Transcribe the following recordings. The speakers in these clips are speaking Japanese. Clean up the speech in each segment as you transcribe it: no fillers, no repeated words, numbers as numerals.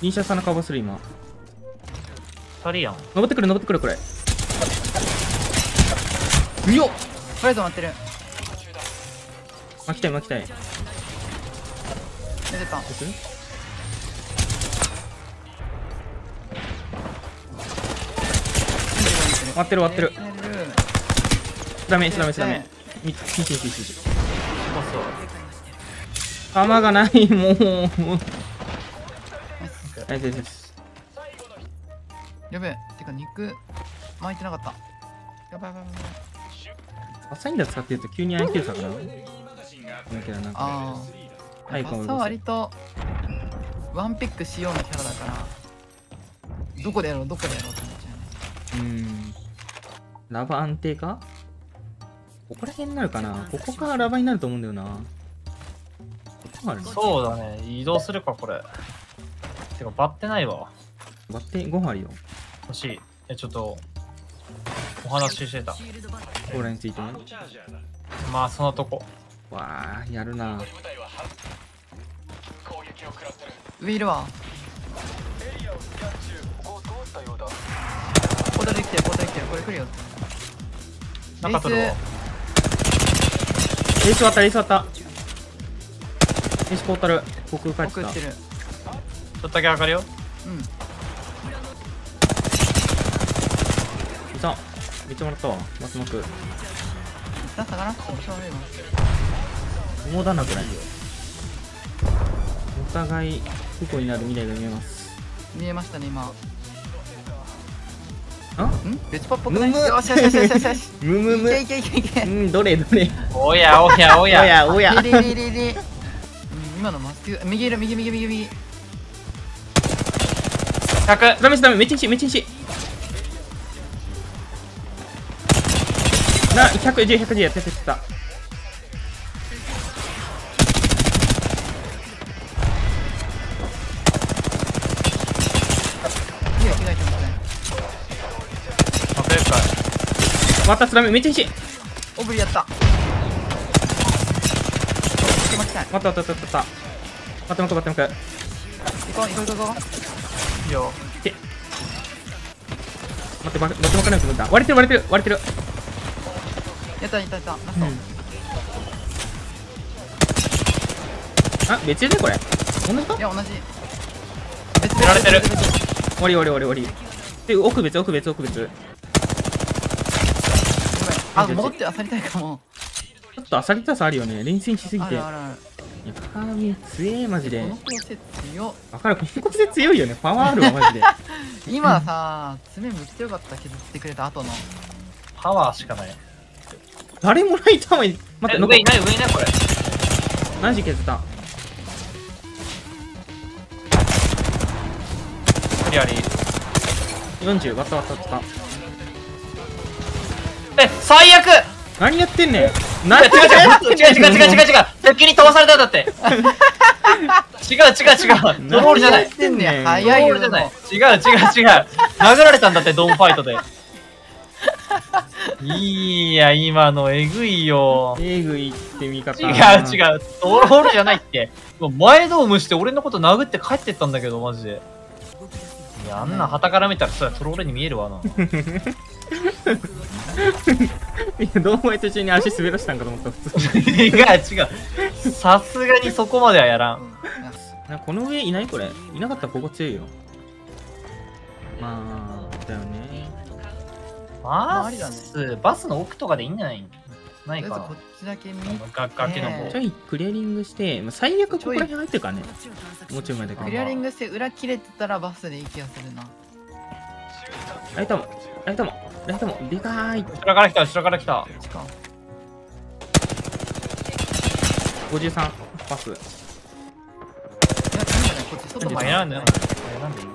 T シャツのカバーする今。 2人やん。 登ってくる登ってくるこれ。うよっ。 ホライゾン待ってる。 巻きたい巻きたい。 出てた。 割ってる割ってる。ダメダメダメ。 そうそう。 弾がないもう。ナイスです。 やべえ。てか肉巻いてなかった。やばいやばいやばい。 アサインダー使ってると急に相手さかな。だけどなんか。 ああ。 はい、 バッサは割とワンピックしようのキャラだから、どこでやろうどこでやろうって思っちゃうね。 ラバ安定か。ここら辺になるかな。ここからラバになると思うんだよな。こっちもあるね。 そうだね。移動するか、これ。てか、バッてないわ。 割って5本あるよ。 欲しい。ちょっと、お話ししてた。 ここらについてね。 まあ、そのとこ。 わあ、やるな。 上いるわ。ポータルできてるポータルできてる。これ来るよ。 中取るわ。 レース割ったレース割った。レースポータル。僕帰ってた。 送ってる。 ちょっとだけ上がるよ。 うん。 いた。めっちゃもらったわ。マスモク。 下下がらんとしょうがないわ。 重だなくらい。お互い不幸になる未来が見えます。 見えましたね今。 あ？ 別パっぽくない？ むむよしよしよしよしよしよし。 むむむ。 いけいけいけいけ。 どれどれ。 おやおやおおや。 やおや。 リリリリリ。今のまっすぐ右いる右右右右。 100。 ダメダメめっちゃ石めっちゃ石。な110、110やってた。 いや、着替えてますね。 100回。 またスラメめっちゃ石。 オブリやった。巻きたい。 待った待った待った待った。待って待って待って待って。 行こう行こう行こいいよ。 待ってバット巻かないと思った。割れてる割れてる割れてる。 う。やったやったやった。ラスト。 あ、別でこれ。同じか？ いや同じ。 やられてる。 終わり終わり終わり終わり。で奥別奥別奥別。ちょあ、戻ってあさりたいかも。 っとあさりたさあるよね。連戦しすぎて。いや、 あるあるある。 カーミン強えマジで。 この構成強っ。 わかる、この構成強いよね。パワーあるわマジで。 今さ、爪めっちゃよかった。削ってくれた後の。 パワーしかない。 誰もライター前に。待って、 上いない上いないこれ。 何時削った？ クリアリー。 40、割った割った割った。 最悪。 何やってんねん。 違う違う違う違う違う違う違う違う。敵に飛ばされたんだって。違う違う違う。ドロールじゃない。 何やってんねん。 ド早いよ。 ロールじゃない。違う違う違う。殴られたんだってドンファイトで。いや今のえぐいよ。 えぐいって見方。 違う違う。ドロールじゃないって。もう前ドームして俺のこと殴って帰ってったんだけどマジで。いやあんな旗から見たらそりゃトロールに見えるわな。 いや、どうも途中に足滑らしたんかと思った普通に。 違う違う。さすがにそこまではやらん。 なこの上いないこれ。いなかったらここ強いよ。まあ、だよね。 バスの奥とかでいいんじゃないないかな。 こっちだけ見崖の方。 ちょいクリアリングして、まあ、最悪ここら辺入ってるからね。もうちょい前だけど。 クリアリングして裏切れてたらバスでいい気がするな。 ライトも、ライトも、ライトも、でかーい。 後ろから来た、後ろから来た。 53、パス。 いや、なんだね、こっち外まあ、選んでない。選んでいい。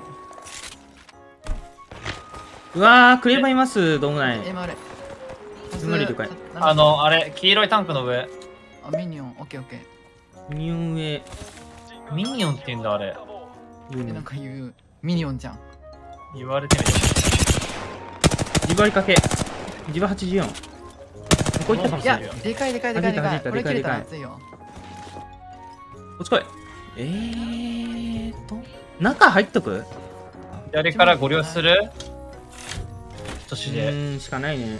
うわー、クレーバーいます、どうもない。 MR。 無理とかい。 あれ、黄色いタンクの上。 あ、ミニオン、オッケーオッケミニオン上。 ミニオンって言うんだ、あれ。 ー。なんか言う、ミニオンじゃん。 言われてみる。 自割りかけ。自分84。こういったかもしいやれない。、 でかいでかいでかいでかい。これ切れたらこ熱いよ。 っち来い。 中入っとく。 左からご利用する年で。 しかないね。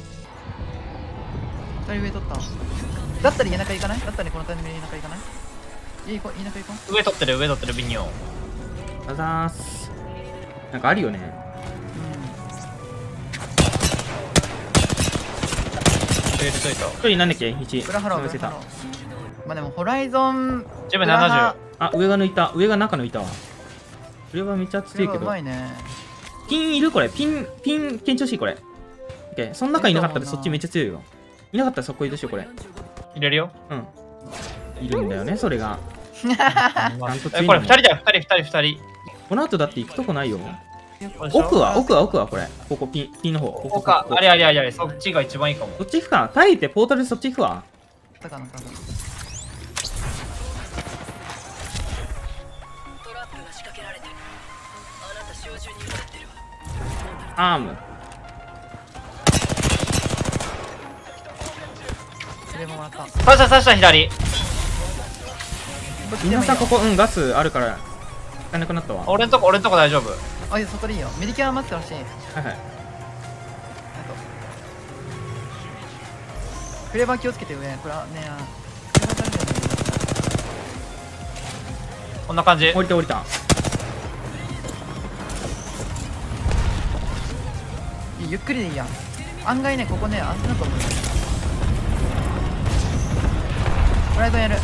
2人上取った。だったら家中行かない？だったらこのタイミングで家中行かない？家行こう、家中行こう。 上取ってるビニオン。 あざーす。なんかあるよね。 入れといた。 一人なんだっけ ?1。 裏ハロー、 忘れた。 まあでもホライゾン自分70。 あ、上が抜いた。上が中抜いたわ。上はめっちゃ強いけど。 うまいね。 ピンいるこれ。ピン、堅調しいこれ。オッケー。その中いなかったらそっちめっちゃ強いよ。いなかったらそこいるしよ、これ。 入れるよ。 うん。いるんだよね、それが。 これ2人だよ、2人。 この後だって行くとこないよ。 これでしょ奥はこれ。ここ、ピンの方。ここか。あれ、そっちが一番いいかも。 そっち行くか。耐えてポータルでそっち行くわ。 だから多分。 アーム。 それももらった。 刺した左。 皆さんここ、ガスあるから、使えなくなったわ。 俺んとこ大丈夫。 あ、いや、そこでいいよ。メディキャー待ってほしい。 はいはい。 フレーバー気をつけて上。これはね、フレーバー大丈夫だね。 こんな感じ。 降りた。 ゆっくりでいいや。案外ね、ここね、安全だと思う。ホライゾンやる。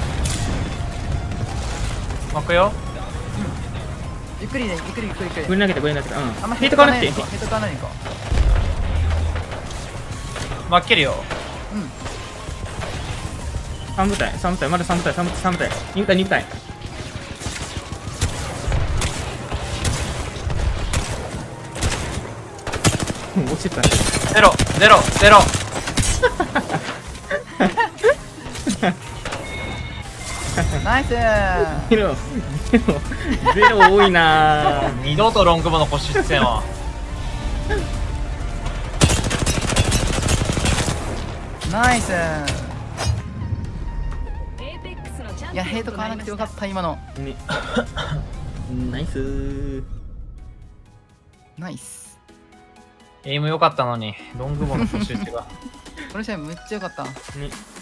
巻くよ。 ゆっくりで、ゆっくり。 上に投げて。うん。 あんまヘイト買わなくていい。 ヘイト買わないでいこ巻けるよ。 う。うん。 3部隊、まだ3部隊、2部隊。落ちてたね。 ゼロ。 ナイスー。 ゼロ多いなぁ。 二度とロングボの腰出せんわ。 ナイスー。いや、ヘイト買わなくてよかった、今の。 ね。ナイスー。 ナイス。 エイム良かったのに、ロングボの腰打ちが。 この試合むっちゃよかった。 ね。